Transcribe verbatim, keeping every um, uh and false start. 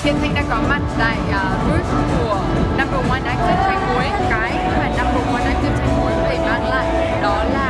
Hiện Thanh đã có mặt tại uh, booth của Number One Active Thanh Muối. Cái mà Number One Active Thanh Muối có thể mang lại đó là